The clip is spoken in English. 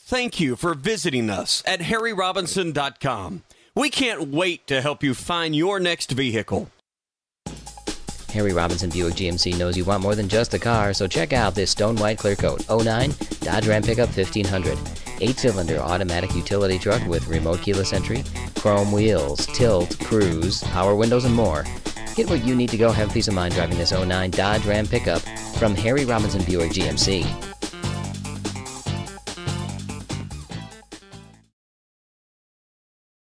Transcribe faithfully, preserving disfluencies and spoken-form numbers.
Thank you for visiting us at harry robinson dot com. We can't wait to help you find your next vehicle. Harry Robinson Buick G M C knows you want more than just a car, so check out this stone white clear coat oh nine Dodge Ram pickup fifteen hundred. eight-cylinder automatic utility truck with remote keyless entry, chrome wheels, tilt, cruise, power windows, and more. Get what you need to go have peace of mind driving this oh nine Dodge Ram pickup from Harry Robinson Buick G M C.